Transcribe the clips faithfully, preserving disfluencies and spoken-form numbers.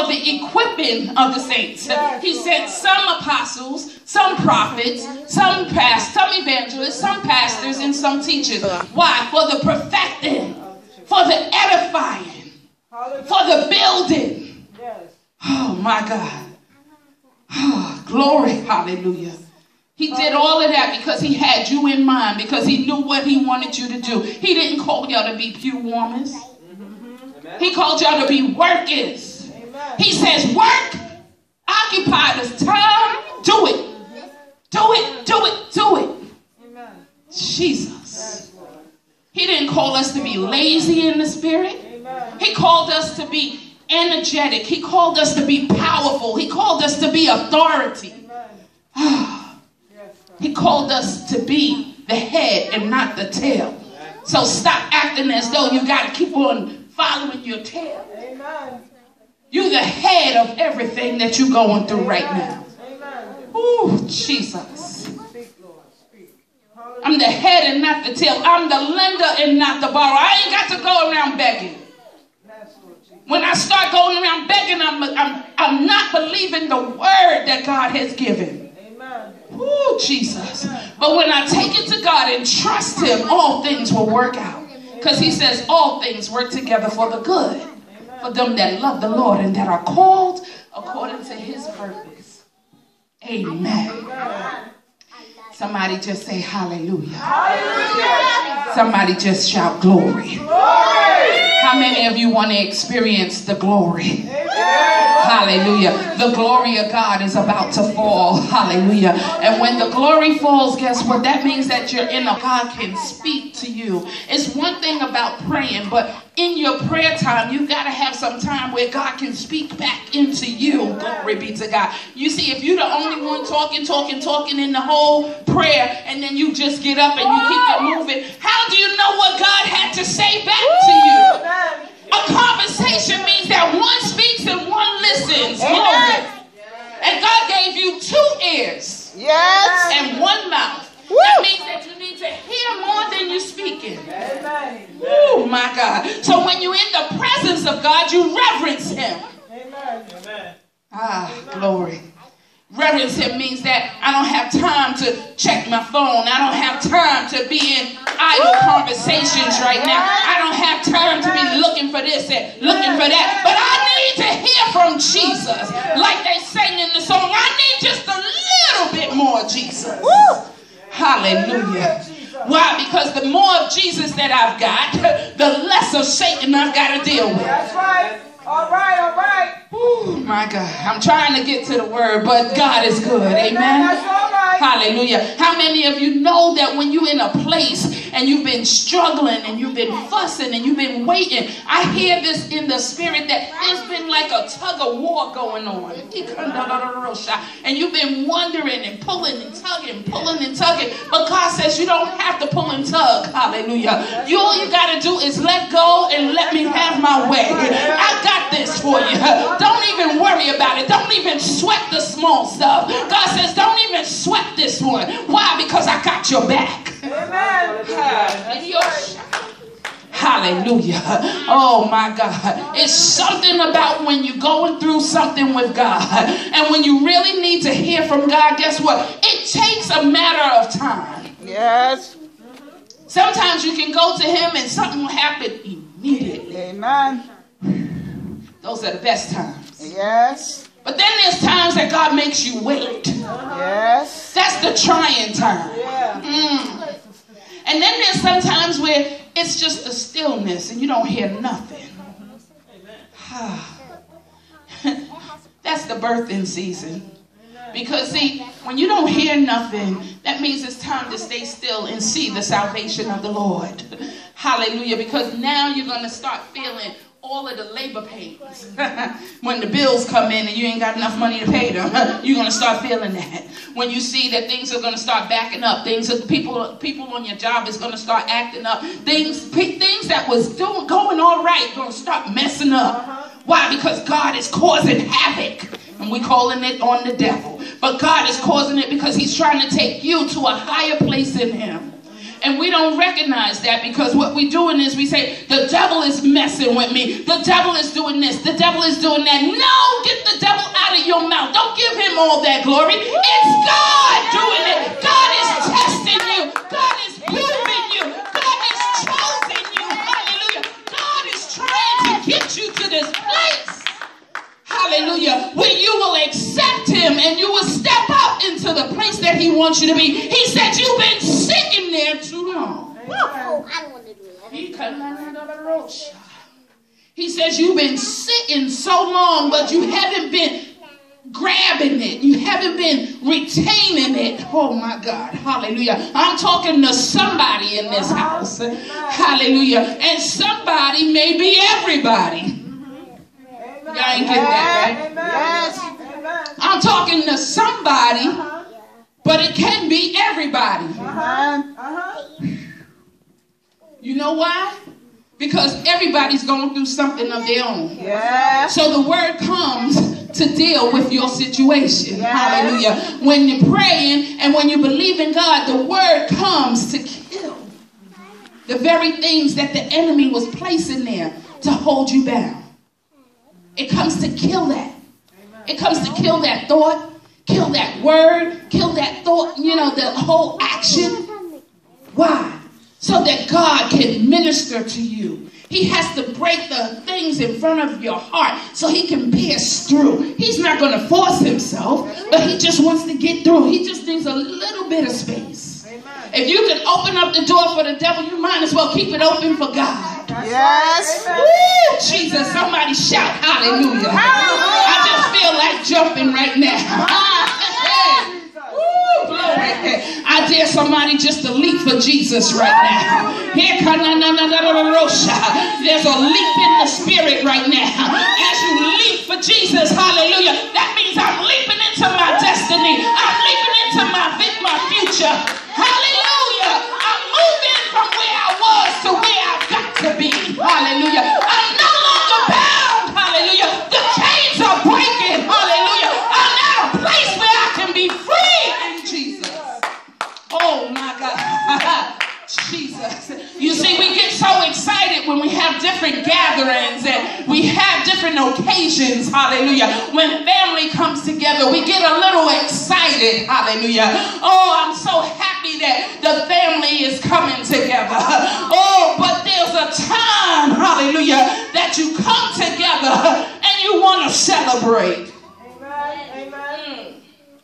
for the equipping of the saints. He sent some apostles, some prophets, some pastors, some evangelists, some pastors, and some teachers. Why? For the perfecting, for the edifying, for the building. Oh my God. Oh, glory. Hallelujah. He did all of that because he had you in mind, because he knew what he wanted you to do. He didn't call y'all to be pew warmers. He called y'all to be workers. He says, work, occupy this time, do it. Do it, do it, do it. Jesus. He didn't call us to be lazy in the spirit. He called us to be energetic. He called us to be powerful. He called us to be authority. He called us to be the head and not the tail. So stop acting as though you got to keep on following your tail. You're the head of everything that you're going through right now. Ooh, Jesus. I'm the head and not the tail. I'm the lender and not the borrower. I ain't got to go around begging. When I start going around begging, I'm, I'm, I'm not believing the word that God has given. Ooh, Jesus. But when I take it to God and trust him, all things will work out. Because he says all things work together for the good, for them that love the Lord and that are called according to his purpose. Amen. Somebody just say hallelujah. Hallelujah. Somebody just shout glory. Glory. How many of you want to experience the glory? Hallelujah. The glory of God is about to fall. Hallelujah. And when the glory falls, guess what? That means that you're in a God can speak to you. It's one thing about praying, but in your prayer time, you got to have some time where God can speak back into you. Glory be to God. You see, if you're the only one talking, talking, talking in the whole prayer, and then you just get up and you keep it moving, how do you know what God had to say back to you? A conversation means that one speaks and one listens. Glory. And God gave you two ears. Yes. And one mouth. Woo. That means that you need to hear more than you're speaking. Amen. Oh my God. So when you're in the presence of God, you reverence him. Amen. Ah, glory. Reverence him means that I don't have time to check my phone. I don't have time to be in idle conversations right now. I don't have time to be looking for this and looking for that. But I need to hear from Jesus. Like they sang in the song, I need just a little bit more Jesus. Hallelujah. Why? Because the more of Jesus that I've got, the less of Satan I've got to deal with. That's right. All right, all right. Oh my God. I'm trying to get to the word, but God is good. Amen. That's all right. Hallelujah. How many of you know that when you're in a place and you've been struggling and you've been fussing and you've been waiting, I hear this in the spirit that there's been like a tug of war going on. And you've been wondering and pulling and tugging, pulling and tugging. But God says you don't have to pull and tug. Hallelujah. You, all you got to do is let go and let me have my way. I got this for you. Don't even worry about it. Don't even sweat the small stuff. God says don't even sweat this one. Why? Because I got your back. Amen. Hallelujah. Oh my God. It's something about when you're going through something with God and when you really need to hear from God, guess what? It takes a matter of time. Yes. Sometimes you can go to him and something will happen immediately. Amen. Those are the best times. Yes. But then there's times that God makes you wait. Yes. That's the trying time. Yeah. Mm. And then there's some times where it's just a stillness and you don't hear nothing. That's the birthing season. Because see, when you don't hear nothing, that means it's time to stay still and see the salvation of the Lord. Hallelujah. Because now you're going to start feeling all of the labor pains. When the bills come in and you ain't got enough money to pay them, you're going to start feeling that. When you see that things are going to start backing up, things that people people on your job is going to start acting up, things things that was doing going all right going to start messing up. Why? Because God is causing havoc. And we calling it on the devil. But God is causing it because he's trying to take you to a higher place in him. And we don't recognize that, because what we're doing is we say, the devil is messing with me. The devil is doing this. The devil is doing that. No, get the devil out of your mouth. Don't give him all that glory. It's God doing it. God is testing you. God is proving you. God is choosing you. Hallelujah. God is trying to get you to this place. Hallelujah. Where you will accept him and you will step out into the place that he wants you to be. He said, you've been sitting there too long. Oh, I don't want to do it. He says, you've been sitting so long, but you haven't been grabbing it. You haven't been retaining it. Oh my God. Hallelujah. I'm talking to somebody in this house. Hallelujah. And somebody may be everybody. Y'all ain't getting that, right? Yes. I'm talking to somebody, but it can be everybody. You know why? Because everybody's going through something of their own. Yeah. So the word comes to deal with your situation. Yeah. Hallelujah. When you're praying and when you believe in God, the word comes to kill the very things that the enemy was placing there to hold you down. It comes to kill that. It comes to kill that thought, kill that word, kill that thought, you know, the whole action. Why? So that God can minister to you. He has to break the things in front of your heart so he can pierce through. He's not going to force himself, but he just wants to get through. He just needs a little bit of space. If you can open up the door for the devil, you might as well keep it open for God. Yes. Woo, Jesus, somebody shout hallelujah. I just feel like jumping right now. Woo, glory. I dare somebody just to leap for Jesus right now. There's a leap in the spirit right now. As you leap for Jesus, hallelujah, that means I'm leaping into my destiny. I'm leaping into my, my future. Hallelujah. I'm moving from where I was to where I've got to be. Hallelujah. I'm no longer bound. Hallelujah. The chains are breaking. Hallelujah. I'm at a place where I can be free in Jesus. Oh my God. Jesus. You see, we get so excited when we have different gatherings and we have different occasions. Hallelujah. When family comes together, we get a little excited. Hallelujah. Oh, I'm so happy that the family is coming together. Oh, but there's a time, hallelujah, that you come together and you want to celebrate. Amen. Amen.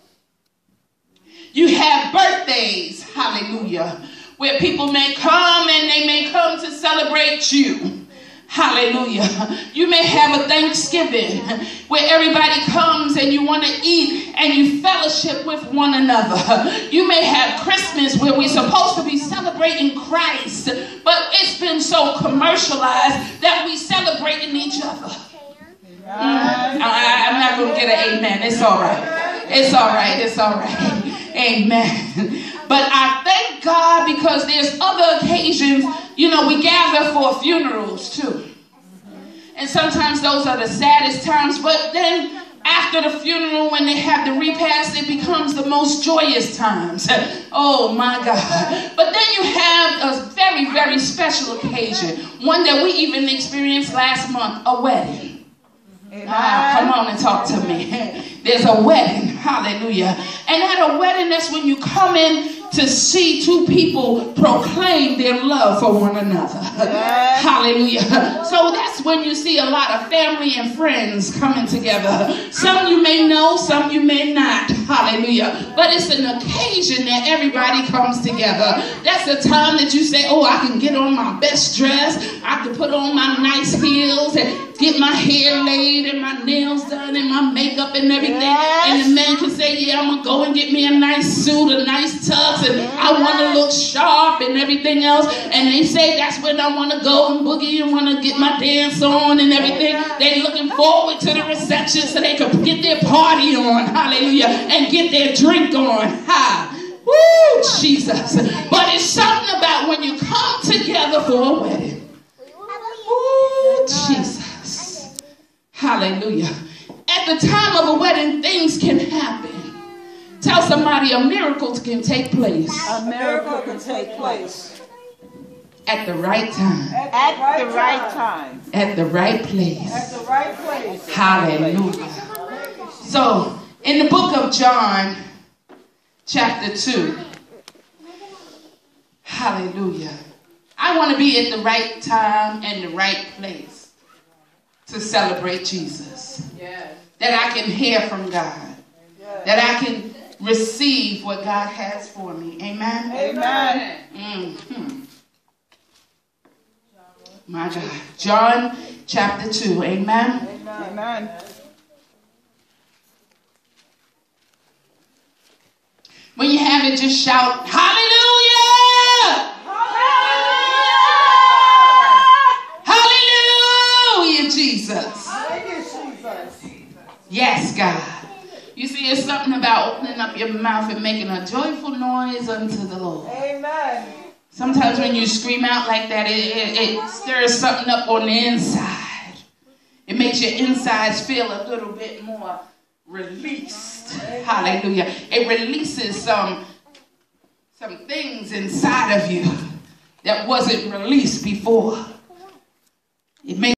You have birthdays, hallelujah, where people may come and they may come to celebrate you. Hallelujah. You may have a Thanksgiving where everybody comes and you want to eat and you fellowship with one another. You may have Christmas where we're supposed to be celebrating Christ, but it's been so commercialized that we celebrating each other. Mm. I, I'm not going to get an amen. It's all right. It's all right. It's all right. Amen. But I thank God because there's other occasions, you know, we gather for funerals too. And sometimes those are the saddest times. But then after the funeral, when they have the repast, it becomes the most joyous times. Oh my God. But then you have a very, very special occasion. One that we even experienced last month, a wedding. Ah, come on and talk to me. There's a wedding. Hallelujah. And at a wedding, that's when you come in to see two people proclaim their love for one another. Yes. Hallelujah. So that's when you see a lot of family and friends coming together. Some you may know, some you may not. Hallelujah. But it's an occasion that everybody comes together. That's the time that you say, oh, I can get on my best dress. I can put on my nice heels and get my hair laid and my nails done and my makeup and everything. Yes. And the man can say, yeah, I'm going to go and get me a nice suit, a nice tux, and I want to look sharp and everything else. And they say that's when I want to go and boogie and want to get my dance on and everything. They're looking forward to the reception so they can get their party on. Hallelujah. And get their drink on. Ha. Woo, Jesus. But it's something about when you come together for a wedding. Woo, Jesus. Hallelujah. At the time of a wedding, things can happen. Tell somebody a miracle can take place. A miracle can take place. At the right time. At the right time. At the right place. At the right place. Hallelujah. So, in the book of John, chapter two. Hallelujah. I want to be at the right time and the right place to celebrate Jesus. Yes. That I can hear from God. Yes. That I can receive what God has for me. Amen? Amen. Mm-hmm. My God. John chapter two. Amen? Amen. Amen. When you have it, just shout, hallelujah! Hallelujah! Hallelujah, Jesus. Yes, God. You see, it's something about opening up your mouth and making a joyful noise unto the Lord. Amen. Sometimes when you scream out like that, it, it, it stirs something up on the inside. It makes your insides feel a little bit more released. Amen. Hallelujah. It releases some, some things inside of you that wasn't released before. It makes